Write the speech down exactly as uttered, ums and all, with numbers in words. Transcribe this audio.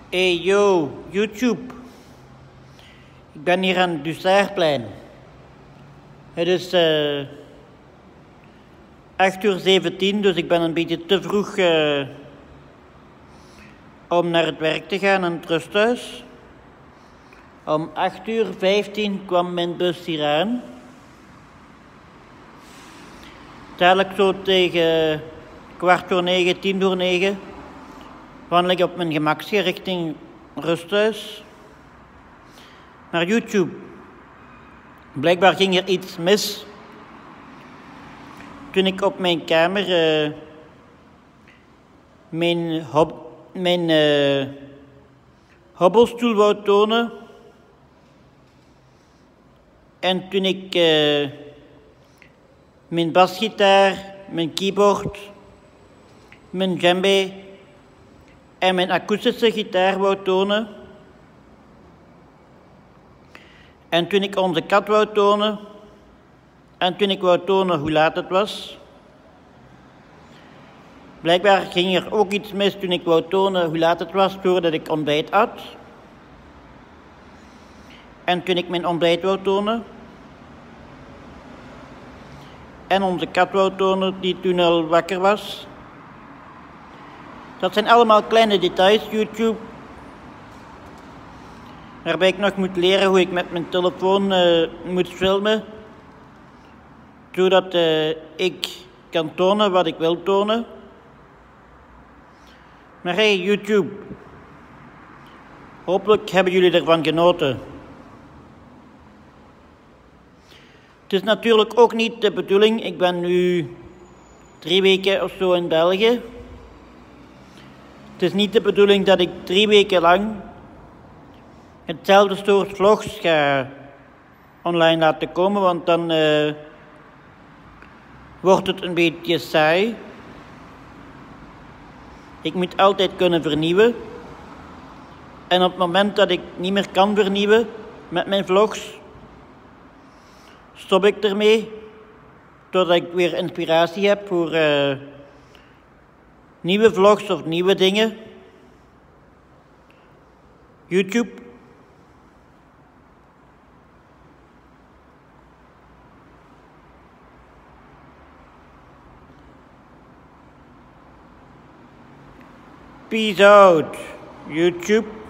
Hey yo, YouTube. Ik ben hier aan het Dussairplein. Het is uh, acht uur zeventien, dus ik ben een beetje te vroeg uh, om naar het werk te gaan aan het rusthuis. Om acht uur vijftien kwam mijn bus hier aan. Dadelijk zo tegen kwart voor negen, tien voor negen, wandel ik op mijn gemakje richting rusthuis. Naar YouTube. Blijkbaar ging er iets mis toen ik op mijn kamer uh, mijn, hob mijn uh, hobbelstoel wou tonen. En toen ik uh, mijn basgitaar, mijn keyboard, mijn djembe en mijn akoestische gitaar wou tonen. En toen ik onze kat wou tonen. En toen ik wou tonen hoe laat het was. Blijkbaar ging er ook iets mis toen ik wou tonen hoe laat het was voordat ik ontbijt at. En toen ik mijn ontbijt wou tonen. En onze kat wou tonen die toen al wakker was. Dat zijn allemaal kleine details, YouTube. Waarbij ik nog moet leren hoe ik met mijn telefoon uh, moet filmen. Zodat uh, ik kan tonen wat ik wil tonen. Maar hey, YouTube. Hopelijk hebben jullie ervan genoten. Het is natuurlijk ook niet de bedoeling. Ik ben nu drie weken of zo in België. Het is niet de bedoeling dat ik drie weken lang hetzelfde soort vlogs ga online laten komen, want dan uh, wordt het een beetje saai. Ik moet altijd kunnen vernieuwen. En op het moment dat ik niet meer kan vernieuwen met mijn vlogs, stop ik ermee, totdat ik weer inspiratie heb voor uh, nieuwe vlogs of nieuwe dingen. YouTube. Peace out, YouTube.